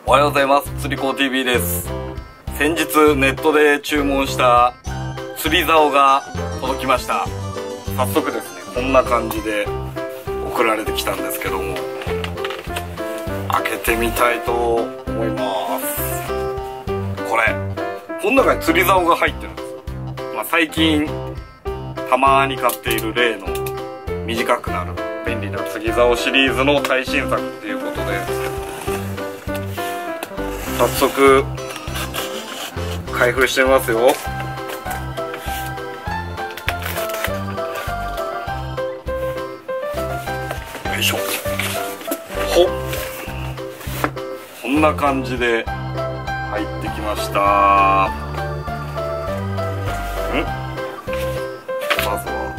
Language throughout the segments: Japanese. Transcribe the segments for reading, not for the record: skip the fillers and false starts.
おはようございます。釣り子 TV です。先日ネットで注文した釣り竿が届きました。早速ですね、こんな感じで送られてきたんですけども、開けてみたいと思います。この中に釣り竿が入ってるんです。最近たまに買っている例の短くなる便利な釣り竿シリーズの最新作っていうことで、早速開封してみますよ。よいしょ。ほっ、こんな感じで入ってきました。まずは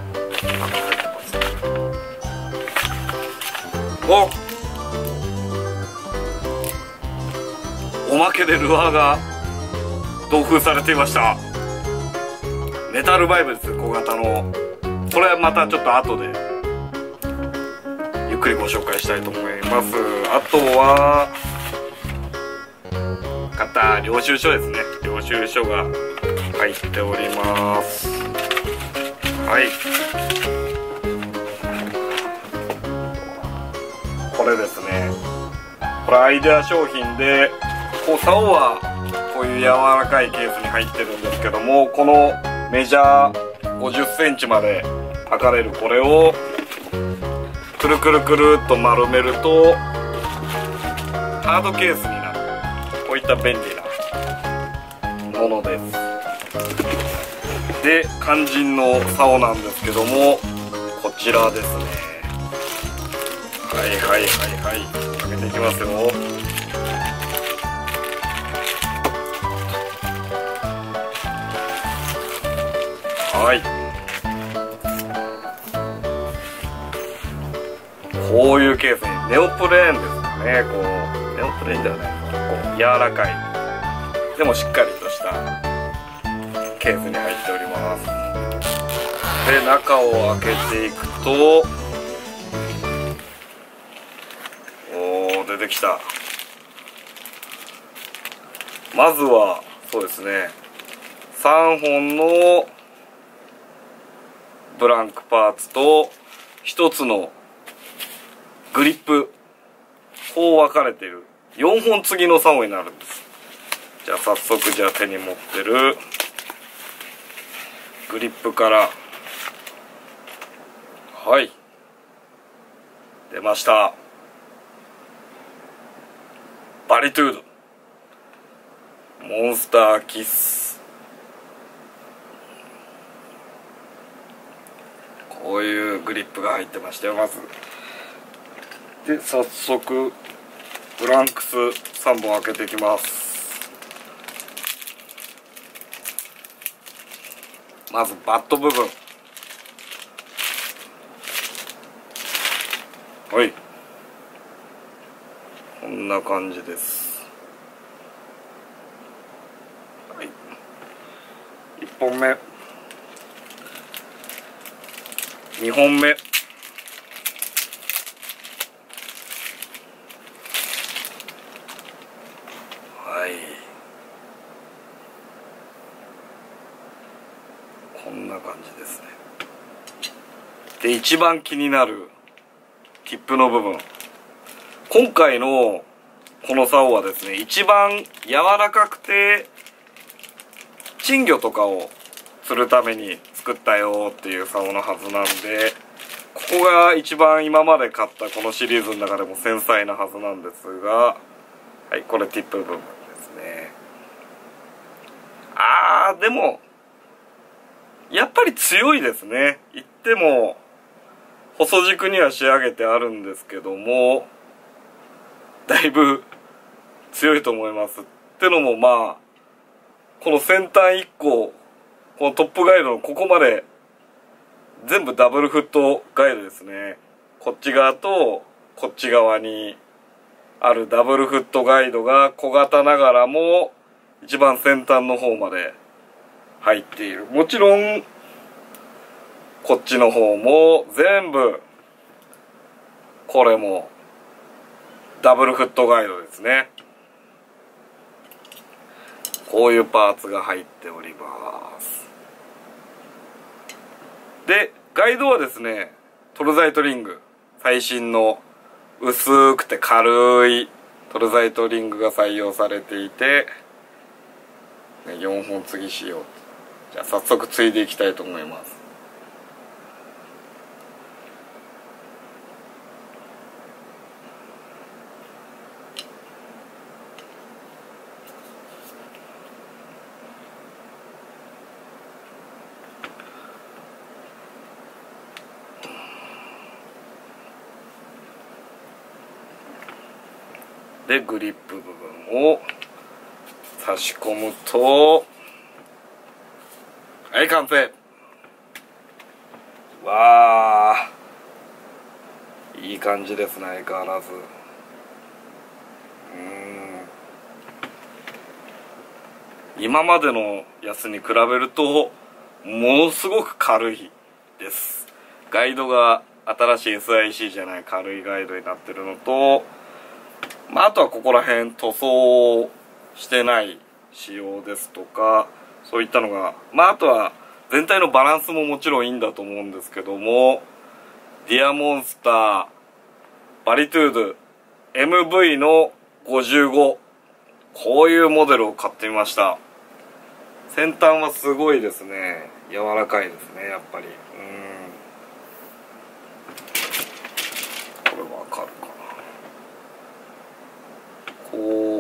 おまけでルアーが同封されていました。メタルバイブです。小型の。これはまたちょっと後でゆっくりご紹介したいと思います。あとは買った領収書ですね。領収書が入っております。はい、これですね、これアイデア商品で、竿はこういう柔らかいケースに入ってるんですけども、このメジャー50センチまで測れるこれをくるくるくるっと丸めるとハードケースになる、こういった便利なものです。で、肝心の竿なんですけども、こちらですね。はいはいはいはい、開けていきますよ。はい、こういうケースにネオプレーンですね。こうネオプレーンではない、こう柔らかいでもしっかりとしたケースに入っております。で、中を開けていくと、出てきた。まずはそうですね、3本のブランクパーツと1つのグリップ、こう分かれている4本継ぎの竿になるんです。じゃあ早速、じゃあ手に持ってるグリップから、はい、出ました。バリトゥードモンスターキス。こういうグリップが入ってましたよ、まず。で、早速ブランクス3本開けていきます。まずバット部分、はい、こんな感じです。はい、1本目、2本目、こんな感じですね。で、一番気になるティップの部分、今回のこの竿はですね、一番柔らかくて珍魚とかを釣るために作ったよっていう竿のはずなんで、ここが一番今まで買ったこのシリーズの中でも繊細なはずなんですが、はい、これティップ部分ですね。でもやっぱり強いですね。言っても細軸には仕上げてあるんですけども、だいぶ強いと思います。ってのも、この先端1個、このトップガイドのここまで全部ダブルフットガイドですね。こっち側とこっち側にあるダブルフットガイドが小型ながらも一番先端の方まで入っている。もちろんこっちの方も全部これもダブルフットガイドですね。 こういうパーツが入っております。でガイドはですね、トルザイトリング、最新の薄くて軽いトルザイトリングが採用されていて、4本継ぎしよう。じゃあ早速継いでいきたいと思います。でグリップ部分を差し込むと、はい完成。わあいい感じですね、相変わらず。今までのやつに比べるとものすごく軽いです。ガイドが新しい SIC じゃない軽いガイドになってるのと、あとはここら辺塗装してない仕様ですとか、そういったのが、あとは全体のバランスももちろんいいんだと思うんですけども、ディアモンスターバリトゥード MV の55、こういうモデルを買ってみました。先端はすごいですね、柔らかいですね、やっぱり。これわかるかな。こ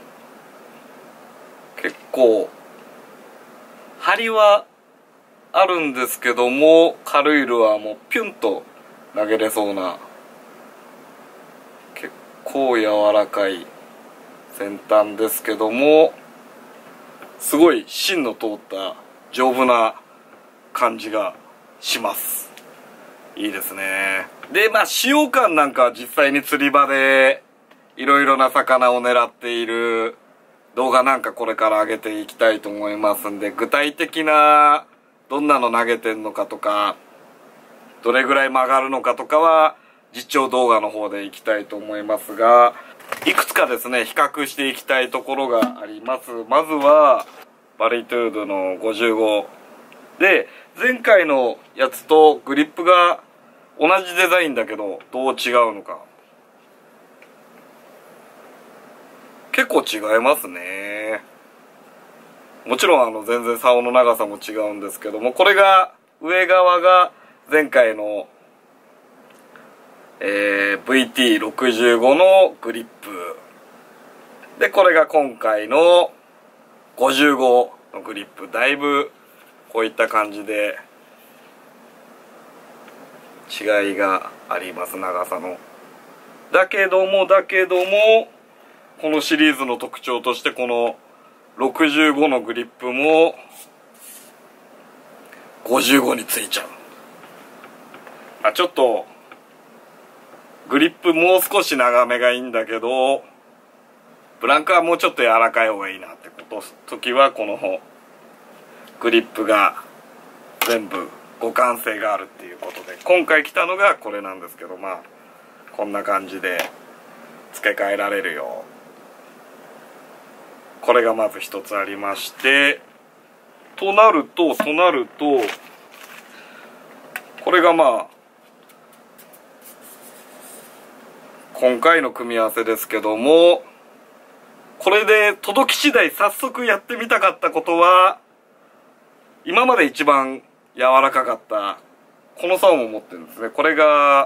う結構張りはあるんですけども、軽いルアーもピュンと投げれそうな、結構柔らかい先端ですけども、すごい芯の通った丈夫な感じがします。いいですね。で使用感なんかは実際に釣り場でいろいろな魚を狙っている動画なんかこれから上げていきたいと思いますんで、具体的などんなの投げてんのかとか、どれぐらい曲がるのかとかは実況動画の方でいきたいと思いますが、いくつかですね比較していきたいところがあります。まずはバリトゥードの55で、前回のやつとグリップが同じデザインだけどどう違うのか、結構違いますね。もちろん全然竿の長さも違うんですけども、これが上側が前回の、VT65 のグリップで、これが今回の55のグリップ。だいぶこういった感じで違いがあります、長さの。だけどもこのシリーズの特徴として、この65のグリップも55についちゃう。ちょっとグリップもう少し長めがいいんだけど、ブランクはもうちょっと柔らかい方がいいなって時は、このグリップが全部互換性があるっていうことで、今回来たのがこれなんですけど、こんな感じで付け替えられるよ。これがまず一つありまして、となるとこれが今回の組み合わせですけども、これで届き次第早速やってみたかったことは、今まで一番柔らかかったこの竿も持ってるんですね。これが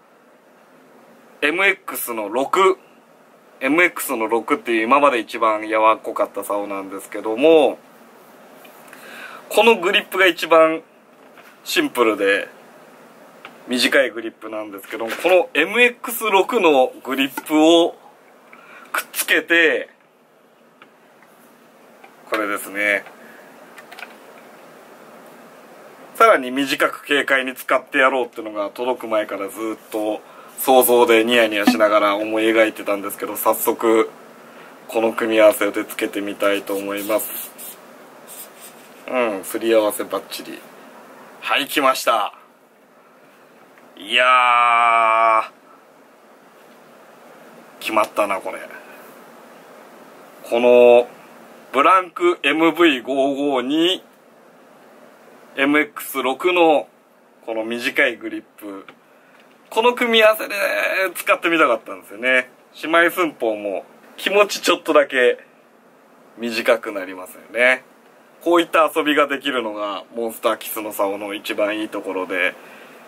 MX の6っていう今まで一番柔らかかった竿なんですけども、このグリップが一番シンプルで短いグリップなんですけども、この MX6 のグリップをくっつけて、これですね、さらに短く軽快に使ってやろうっていうのが届く前からずっと想像でニヤニヤしながら思い描いてたんですけど、早速この組み合わせでつけてみたいと思います。すり合わせバッチリ。はい、来ました。いやー決まったな。このブランク MV55 に MX6 のこの短いグリップ、この組み合わせで使ってみたかったんですよね。姉妹寸法も気持ちちょっとだけ短くなりますよね。こういった遊びができるのがモンスターキスの竿の一番いいところで、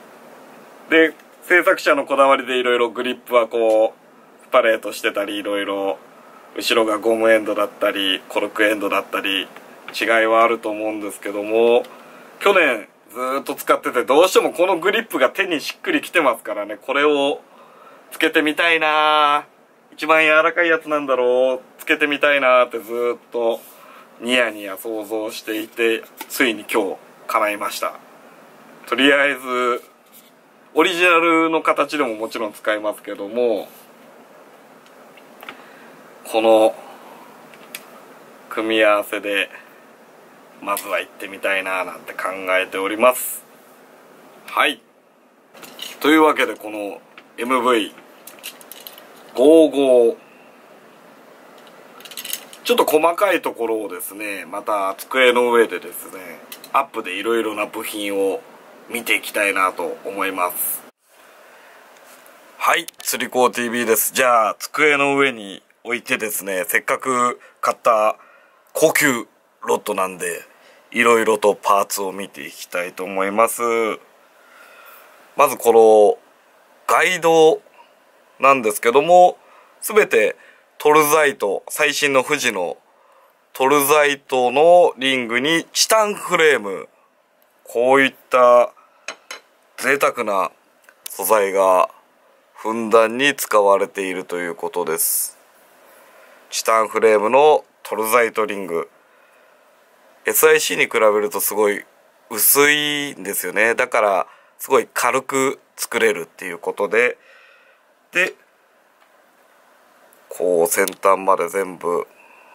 制作者のこだわりでいろいろグリップはこうパレートしてたり、いろいろ後ろがゴムエンドだったりコルクエンドだったり違いはあると思うんですけども、去年ずーっと使っててどうしてもこのグリップが手にしっくりきてますからね、これをつけてみたいなー、一番柔らかいやつなんだろう、つけてみたいなーってずーっとニヤニヤ想像していて、ついに今日叶いました。とりあえずオリジナルの形でももちろん使えますけども、この組み合わせでまずは行ってみたいななんて考えております。はい、というわけでこの MV55、ちょっと細かいところをですね、また机の上でですねアップでいろいろな部品を見ていきたいなと思います。はい、釣り子 TV です。じゃあ机の上に置いてですね、せっかく買った高級ロッドなんでいろいろとパーツを見ていきたいと思います。まずこのガイドなんですけども、全てトルザイト、最新の富士のトルザイトのリングにチタンフレーム、こういった贅沢な素材がふんだんに使われているということです。チタンフレームのトルザイトリング、 SIC に比べるとすごい薄いんですよね。だからすごい軽く作れるっていうことで、こう先端まで全部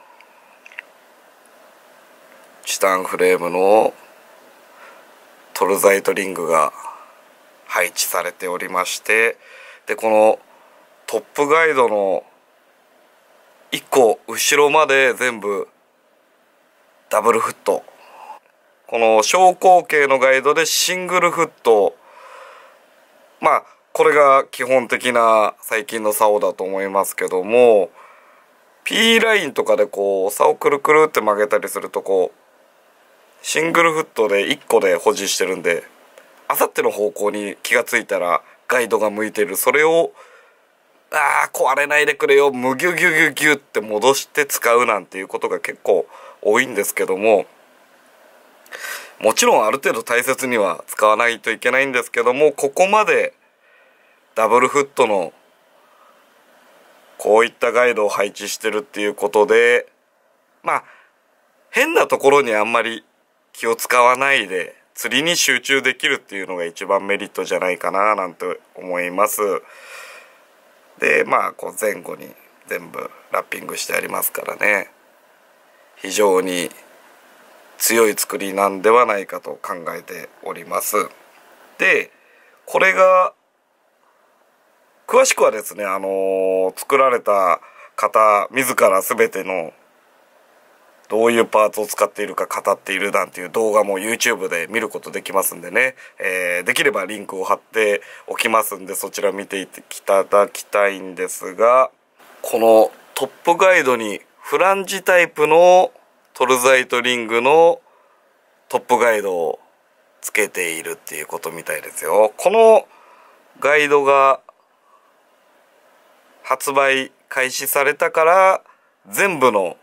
チタンフレームのトルザイトリングが配置されておりまして、でこのトップガイドの1個後ろまで全部ダブルフット、この小口径のガイドでシングルフット、まあこれが基本的な最近の竿だと思いますけども、 P ラインとかでこう竿くるくるって曲げたりするとこうシングルフットで1個で保持してるんで、あさっての方向に気がついたらガイドが向いてる、それを壊れないでくれよ、むぎゅぎゅぎゅぎゅって戻して使うなんていうことが結構多いんですけども、もちろんある程度大切には使わないといけないんですけども、ここまでダブルフットのこういったガイドを配置してるっていうことで、まあ変なところにあんまり気を使わないで釣りに集中できるっていうのが一番メリットじゃないかななんて思います。でまあこう前後に全部ラッピングしてありますからね、非常に強い作りなんではないかと考えております。でこれが詳しくはですね、作られた方自ら全てのどういうパーツを使っているか語っているなんていう動画も YouTube で見ることできますんでね、できればリンクを貼っておきますんで、そちら見ていただきたいんですが、このトップガイドにフランジタイプのトルザイトリングのトップガイドをつけているっていうことみたいですよ。このガイドが発売開始されたから全部の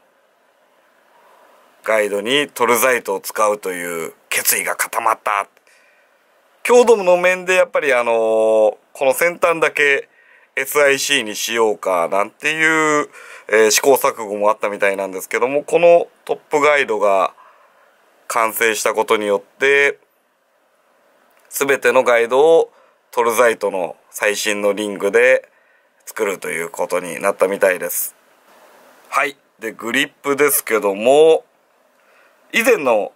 ガイドにトルザイトを使うという決意が固まった。強度の面でやっぱりこの先端だけ SIC にしようかなんていう、試行錯誤もあったみたいなんですけども、このトップガイドが完成したことによって全てのガイドをトルザイトの最新のリングで作るということになったみたいです。はい、でグリップですけども、以前の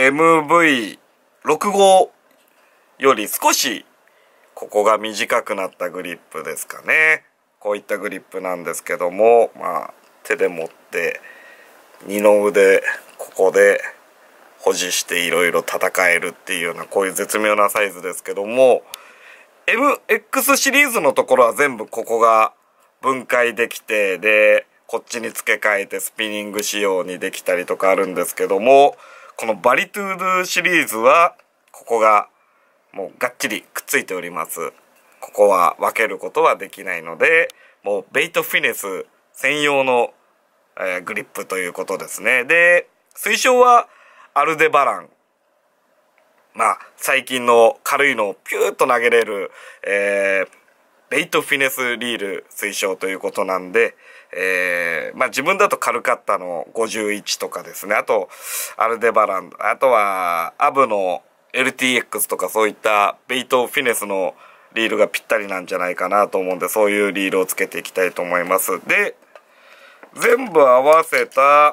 MV65 より少しここが短くなったグリップですかね。こういったグリップなんですけども、まあ手で持って二の腕ここで保持していろいろ戦えるっていうようなこういう絶妙なサイズですけども、 MX シリーズのところは全部ここが分解できて、でこっちに付け替えてスピニング仕様にできたりとかあるんですけども、このバリトゥードゥシリーズはここがもうがっちりくっついております。ここは分けることはできないので、もうベイトフィネス専用の、グリップということですね。で推奨はアルデバラン、最近の軽いのをピューッと投げれる、ベイトフィネスリール推奨ということなんで、自分だと軽かったの51とかですね、あとアルデバラン、あとはアブの LTX とかそういったベイトフィネスのリールがぴったりなんじゃないかなと思うんで、そういうリールをつけていきたいと思います。で全部合わせた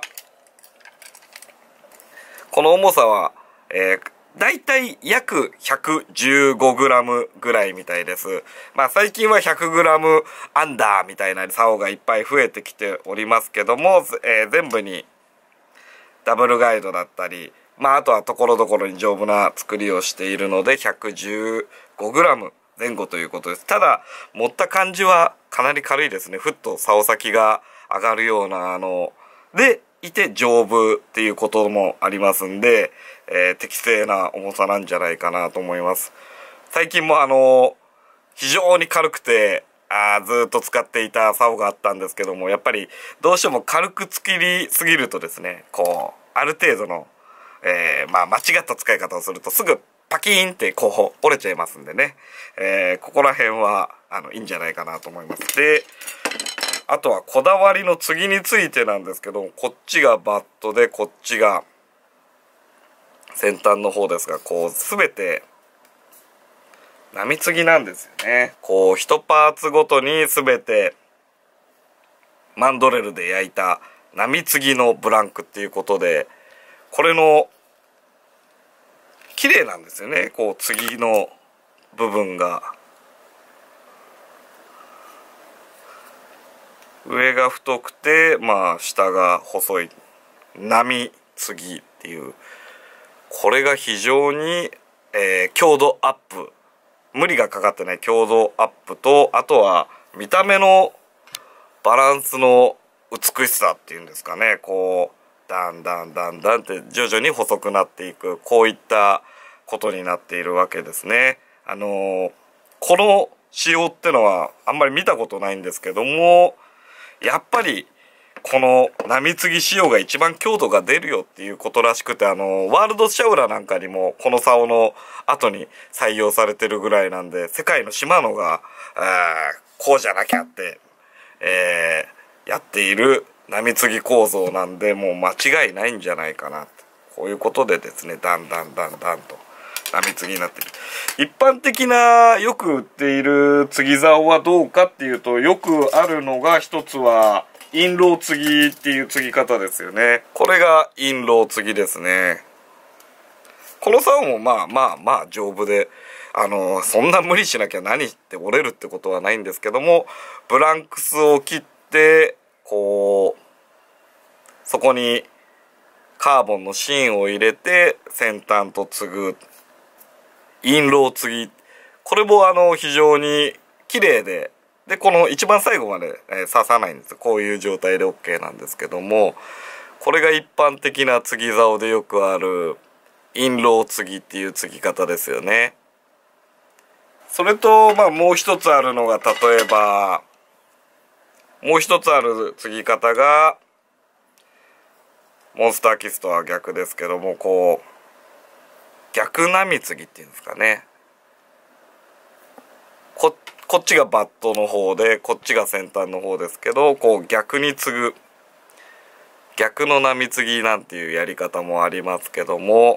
この重さは、だいたい約 115g ぐらいみたいです。最近は 100g アンダーみたいな竿がいっぱい増えてきておりますけども、全部にダブルガイドだったり、あとはところどころに丈夫な作りをしているので 115g 前後ということです。ただ持った感じはかなり軽いですね。ふっと竿先が上がるようなでいて丈夫っていうこともありますんで、適正な重さなんじゃないかなと思います。最近も非常に軽くてずっと使っていた竿があったんですけども、やっぱりどうしても軽く作りすぎるとですね、ある程度の、間違った使い方をするとすぐパキーンって折れちゃいますんでね、ここら辺はいいんじゃないかなと思います。であとはこだわりの継ぎについてなんですけど、こっちがバットでこっちが先端の方ですが、全て波継ぎなんですよね。1パーツごとに全てマンドレルで焼いた波継ぎのブランクっていうことで、これの綺麗なんですよね。継ぎの部分が上が太くて下が細い波継ぎっていう、これが非常に、強度アップ、無理がかかってない強度アップと、あとは見た目のバランスの美しさっていうんですかね、だんだんって徐々に細くなっていく、こういったことになっているわけですね。この仕様ってのはあんまり見たことないんですけども、やっぱりこの波継ぎ仕様が一番強度が出るよっていうことらしくて、ワールドシャウラなんかにもこの竿の後に採用されてるぐらいなんで、世界のシマノがこうじゃなきゃって、やっている波継ぎ構造なんで、もう間違いないんじゃないかな。こういうことでですね、だんだんと波継ぎになってる。一般的なよく売っている継ぎ竿はどうかっていうと、よくあるのが一つはインロー継ぎっていう継ぎ方ですよね。これがインロー継ぎですね。この竿も丈夫で、そんな無理しなきゃ何って折れるってことはないんですけども、ブランクスを切ってそこにカーボンの芯を入れて先端と継ぐインロー継ぎ、これも非常に綺麗で、この一番最後まで、刺さないんです。こういう状態で OK なんですけども、これが一般的な継ぎ竿でよくあるインロー継ぎっていう継ぎ方ですよね。それともう一つあるのが、例えばもう一つある継ぎ方がモンスターキスとは逆ですけども、逆波継ぎっていうんですかね。こっちがバットの方でこっちが先端の方ですけど、逆に継ぐ逆の波継ぎなんていうやり方もありますけども、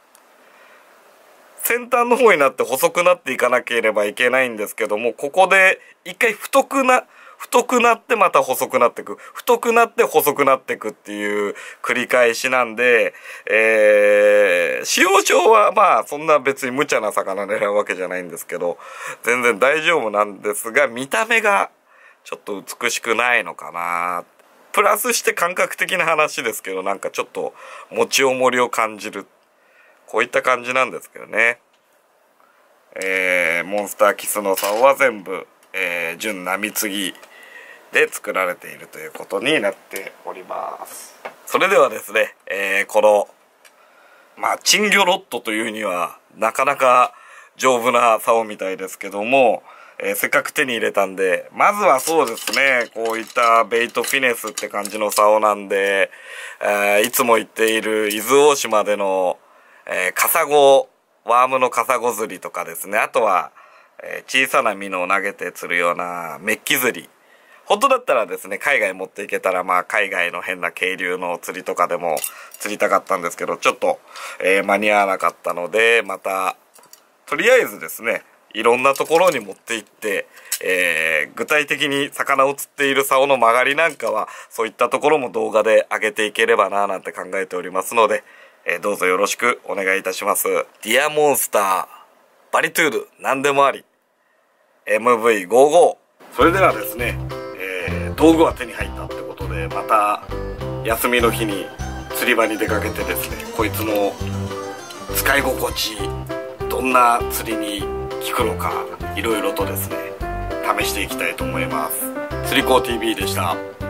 先端の方になって細くなっていかなければいけないんですけども、ここで一回太くなってまた細くなっていく、太くなって細くなっていくっていう繰り返しなんで、使用上はそんな別に無茶な魚狙うわけじゃないんですけど、全然大丈夫なんですが、見た目がちょっと美しくないのかな。 プラスして感覚的な話ですけど、なんかちょっと持ち重りを感じる、こういった感じなんですけどね。モンスターキスの竿は全部、純波継ぎで作られているということになっております。それではですね、この珍魚ロットというにはなかなか丈夫な竿みたいですけども、せっかく手に入れたんで、まずはそうですね、こういったベイトフィネスって感じの竿なんで、いつも行っている伊豆大島での、カサゴ、ワームのカサゴ釣りとかですね、あとは、小さなミノを投げて釣るようなメッキ釣り。本当だったらですね、海外持っていけたら、海外の変な渓流の釣りとかでも釣りたかったんですけど、ちょっと、間に合わなかったので、また、とりあえずですね、いろんなところに持って行って、具体的に魚を釣っている竿の曲がりなんかは、そういったところも動画で上げていければなぁなんて考えておりますので、どうぞよろしくお願いいたします。ディアモンスター、バリトゥール、何でもあり、MV55。それではですね、道具は手に入ったってことで、また休みの日に釣り場に出かけてですね、こいつの使い心地、どんな釣りに効くのか、いろいろとですね、試していきたいと思います。釣り子 TV でした。